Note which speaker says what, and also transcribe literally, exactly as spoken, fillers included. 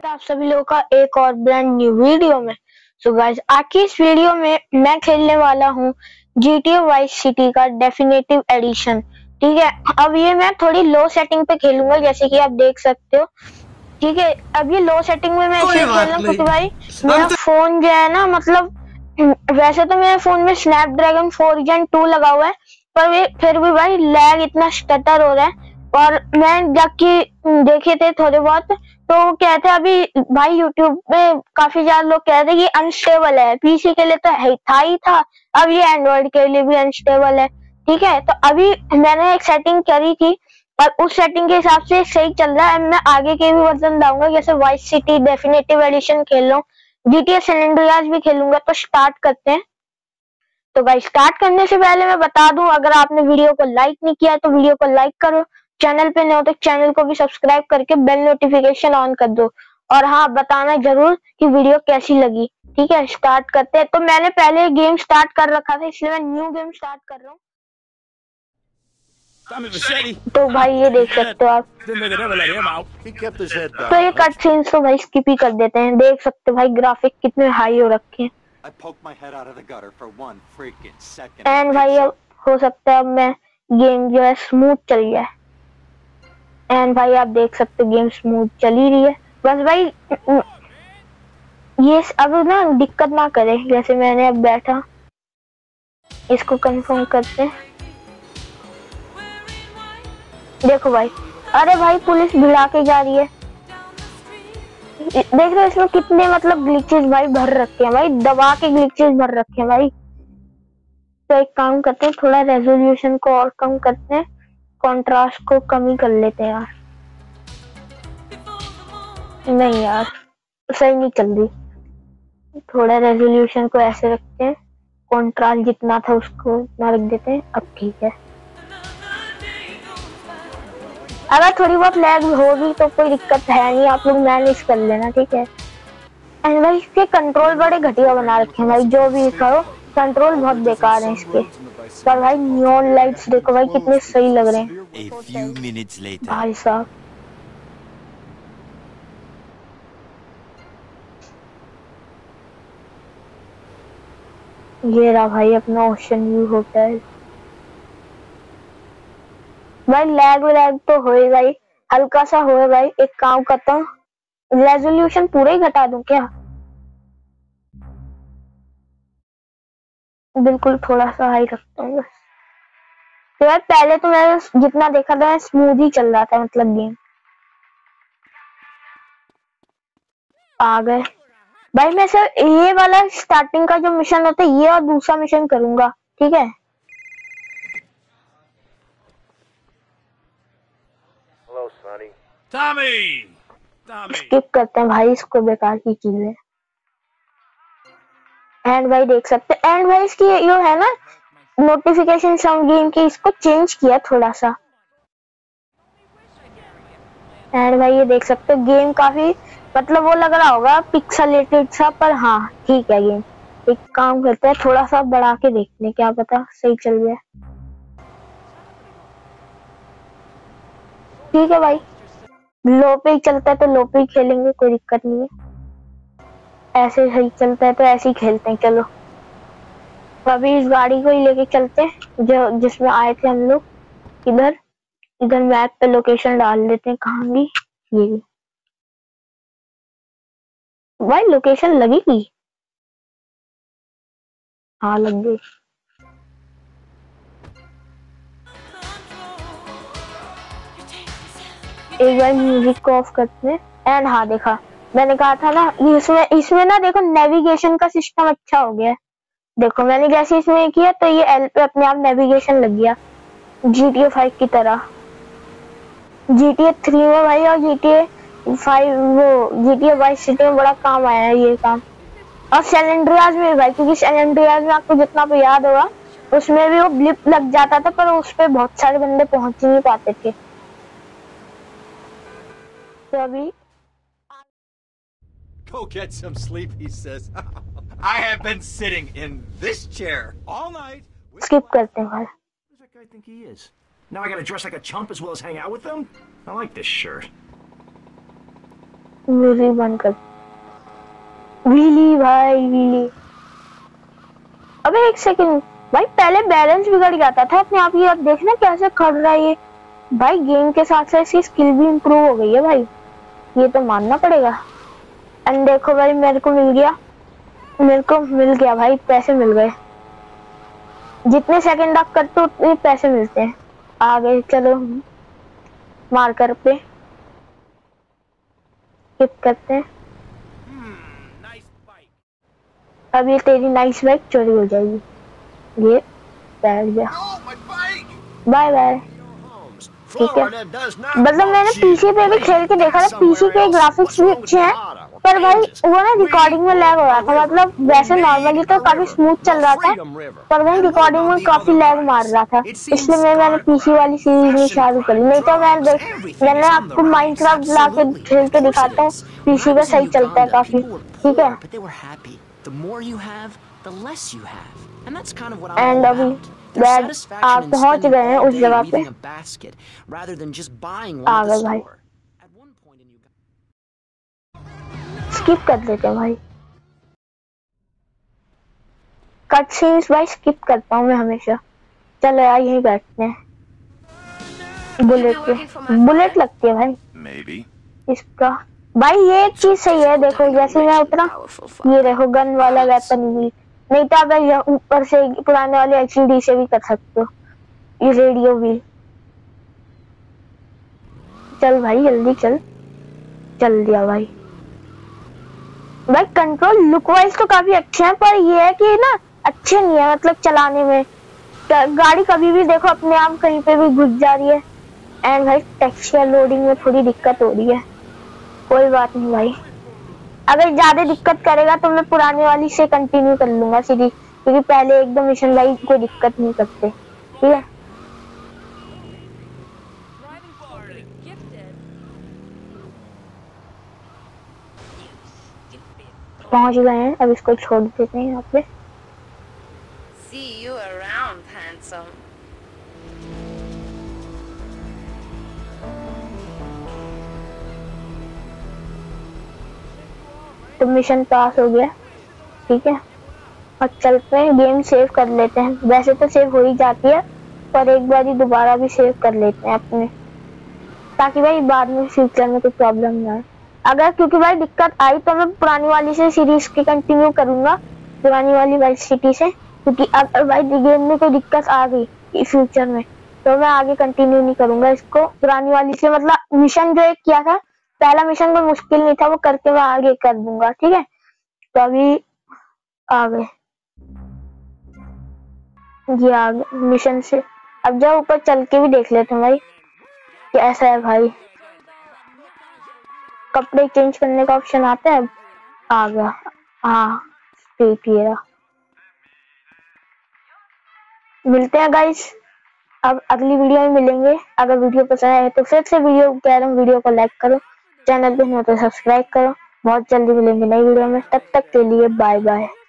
Speaker 1: स्वागत है आप सभी लोगों का एक और ब्रांड न्यू वीडियो में। सो गाइस, आज की इस वीडियो में मैं खेलने वाला हूँ G T A vice city का डेफिनेटिव एडिशन। ठीक है, अब ये मैं थोड़ी लो सेटिंग पे खेलूंगा जैसे कि आप देख सकते हो। ठीक है, अब ये लो सेटिंग में मैं इसलिए खेल रहा हूँ क्योंकि भाई मेरा फोन जो है ना, मतलब वैसे तो मेरे फोन में स्नैपड्रैगन फोर जेन टू लगा हुआ है, पर फिर भी भाई लैग इतना स्टटर हो रहा है। और मैं जाके देखे थे थोड़े बहुत, तो वो कहते हैं अभी भाई यूट्यूब में काफी ज्यादा लोग कहते हैं कि अनस्टेबल है। पीसी के लिए तो है था ही था, अब ये एंड्रॉइड के लिए भी अनस्टेबल है। ठीक है, तो अभी मैंने एक सेटिंग करी थी और उस सेटिंग के हिसाब से सही चल रहा है। मैं आगे के भी वर्जन लाऊंगा, जैसे वाइस सिटी डेफिनेटिव एडिशन खेल रहा हूँ, जीटीए सैन एंड्रियास भी खेलूंगा। तो स्टार्ट करते हैं। तो भाई स्टार्ट करने से पहले मैं बता दूं, अगर आपने वीडियो को लाइक नहीं किया तो वीडियो को लाइक करो, चैनल पे नए हो तो चैनल को भी सब्सक्राइब करके बेल नोटिफिकेशन ऑन कर दो। और हाँ, बताना जरूर कि वीडियो कैसी लगी। ठीक है, स्टार्ट करते हैं। तो मैंने पहले गेम स्टार्ट कर रखा था, इसलिए मैं न्यू गेम स्टार्ट कर रहा हूँ। तो भाई ये देख सकते हो आप, तो ये कट सीन्स तो भाई स्किप ही कर देते हैं। देख सकते हो भाई ग्राफिक कितने हाई हो रखे हैं। एंड भाई अब हो सकता है अब मैं गेम जो है स्मूथ चल जाए। एंड भाई आप देख सकते हो गेम स्मूथ चल ही रही है। बस भाई ये अब ना दिक्कत ना करे। जैसे मैंने अब बैठा, इसको कंफर्म करते हैं। देखो भाई, अरे भाई पुलिस भिड़ा के जा रही है। देख रहे हो इसमें कितने मतलब ग्लिचेस भाई भर रखे हैं, भाई दबा के ग्लिचेस भर रखे हैं भाई। तो एक काम करते हैं, थोड़ा रेजोल्यूशन को और कम करते हैं, कंट्रास्ट को कम ही कर लेते हैं यार। नहीं यार, सही नहीं चल रही। थोड़ा रेजोल्यूशन को ऐसे रखते हैं, कंट्रास्ट जितना था उसको ना रख देते हैं। अब ठीक है, अगर थोड़ी बहुत लैग होगी तो कोई दिक्कत है नहीं, आप लोग मैनेज कर लेना। ठीक है। एंड भाई इसके कंट्रोल बड़े घटिया बना रखे हैं भाई, जो भी करो कंट्रोल बहुत बेकार है इसके। पर भाई नियॉन लाइट्स देखो भाई कितने सही लग रहे हैं भाई साहब। ये रहा भाई अपना ओशन व्यू होटल। भाई लैग लैग तो होएगा ही, हल्का सा होएगा ही। एक काम करता हूँ, रेजोल्यूशन पूरा ही घटा दूं क्या? बिल्कुल थोड़ा सा हाई रखता हूँ बस। तो यार पहले तो मैं जितना देखा था स्मूथ ही चल रहा था, मतलब गेम। आ गए भाई। मैं सर ये वाला स्टार्टिंग का जो मिशन होता है ये और दूसरा मिशन करूंगा। ठीक है, स्किप करते हैं भाई इसको, बेकार की चीज है। एंड भाई देख सकते हैं, एंड भाई इसकी जो है ना नोटिफिकेशन साउंड गेम की, इसको चेंज किया थोड़ा सा। एंड भाई ये देख सकते हो गेम काफी मतलब वो लग रहा होगा पिक्सेलेटेड सा, पर हाँ ठीक है गेम। एक काम करते हैं, थोड़ा सा बढ़ा के देखते हैं, क्या पता सही चल जाए। ठीक है भाई, लो पे ही चलता है तो लो पे ही खेलेंगे, कोई दिक्कत नहीं है। ऐसे सही चलता है तो ऐसे ही खेलते हैं। चलो अभी इस गाड़ी को ही लेके चलते हैं जो जिसमें आए थे हम लोग। इधर इधर मैप पे लोकेशन डाल देते हैं, कहाँ भी ये भाई लोकेशन लगेगी। हाँ लग गई। एक बार म्यूजिक को ऑफ करते हैं। एंड हाँ देखा, मैंने कहा था ना इसमें इसमें ना देखो नेविगेशन का सिस्टम अच्छा हो गया है। देखो मैंने जैसे इसमें किया तो ये एल पे अपने आप नेविगेशन लग गया, जी टी ए फाइव की तरह। जी टी ए थ्री में भाई और जी टी ए फाइव वो G T A vice city में बड़ा काम आया है ये काम। और सैन एंड्रियास में भाई, क्योंकि सैन एंड्रियास में आपको जितना भी याद होगा उसमें भी वो ब्लिप लग जाता था, पर उस पे बहुत सारे बंदे पहुंच ही नहीं पाते थे। तो अभी
Speaker 2: Go get some sleep, he says. I have been sitting in this chair all night.
Speaker 1: Skip करते हैं भाई।
Speaker 3: Who does that guy think he is? Now I gotta dress like a chump as well as hang out with them? I like this shirt.
Speaker 1: Music बंद कर। Wheelie भाई wheelie. अबे एक second भाई, पहले बैलेंस बिगड़ जाता था अपने आप ही, अब देखना कैसे खड़ रहा है ये भाई। गेम के साथ साथ इसकी स्किल भी इम्प्रूव हो गई है भाई, ये तो मानना पड़ेगा। एंड देखो भाई मेरे को मिल गया, मेरे को मिल गया भाई, पैसे मिल गए। जितने सेकंड आप करते हो उतने पैसे मिलते हैं। आगे चलो मार्कर पे स्किप करते हैं। अब ये तेरी नाइस बाइक चोरी हो जाएगी। ये बैठ गया, बाय बाय। ठीक है, मतलब मैंने पीसी पे भी खेल के देखा था, पीसी के ग्राफिक्स भी अच्छे हैं, पर भाई वो ना रिकॉर्डिंग में लैग हो रहा था। मतलब वैसे नॉर्मली तो काफी स्मूथ चल रहा था, पर भाई रिकॉर्डिंग में काफी लैग मार रहा था, इसलिए मैं मैंने पीसी वाली सीरीज में चालू करी। नहीं तो मैं देख मैंने आपको माइनक्राफ्ट ला के खेल के दिखाता हूँ, पीसी पे सही चलता है काफी। ठीक है, एंड अभी बैग आप पहुंच गए हैं उस जगह पे। आ गए भाई, स्किप कर देते हैं भाई। कट सीन्स भाई स्किप करता हूँ मैं हमेशा। चलो यार यहीं बैठते हैं। बुलेट पे बुलेट लगती है भाई
Speaker 2: Maybe.
Speaker 1: इसका। भाई ये चीज सही है, देखो जैसे मैं उतना, ये देखो गन वाला वेपन भी। नहीं तो आप ऊपर से पुराने वाले एचडी से भी कर सकते हो, ये रेडियो भी। चल भाई जल्दी चल, चल दिया भाई। भाई कंट्रोल लुक वाइज तो काफी अच्छे हैं, पर ये है कि ना अच्छे नहीं है मतलब चलाने में। गाड़ी कभी भी देखो अपने आप कहीं पे भी घुस जा रही है। एंड भाई टेक्सचर लोडिंग में थोड़ी दिक्कत हो रही है, कोई बात नहीं भाई। अगर ज्यादा दिक्कत करेगा तो मैं पुराने वाली से कंटिन्यू कर लूंगा सीरीज, क्योंकि पहले एक दो मिशन भाई कोई दिक्कत नहीं करते। ठीक है, पहुंच गए हैं, अब इसको छोड़ देते हैं यहाँ पे।
Speaker 3: See you around, handsome.
Speaker 1: तो मिशन पास हो गया। ठीक है, अब चलते हैं गेम सेव कर लेते हैं। वैसे तो सेव हो ही जाती है, पर एक बार ही दोबारा भी सेव कर लेते हैं अपने, ताकि भाई बाद में फ्यूचर में कोई प्रॉब्लम ना आए। अगर क्योंकि भाई दिक्कत आई तो मैं पुरानी वाली से सीरीज की कंटिन्यू करूंगा, पुरानी वाली वाइस सिटी से। क्योंकि अगर भाई गेम में कोई दिक्कत आ गई फ्यूचर में तो मैं आगे कंटिन्यू नहीं करूंगा इसको पुरानी वाली से। मतलब मिशन जो एक किया था, पहला मिशन कोई मुश्किल नहीं था, वो करके मैं आगे कर दूंगा। ठीक है, तो अभी आ गए, ये आ गए मिशन से। अब जाओ ऊपर चल के भी देख लेते हैं भाई कैसा है भाई। कपड़े चेंज करने का ऑप्शन आता है, आ गया। हाँ स्ट्रीट ये रहा। मिलते हैं गाइस, अब अगली वीडियो में मिलेंगे। अगर वीडियो पसंद आए तो फिर से वीडियो कह रहा हूँ वीडियो को लाइक करो, चैनल पे नहीं हो तो सब्सक्राइब करो। बहुत जल्दी मिलेंगे नई वीडियो में, तब तक के लिए बाय बाय।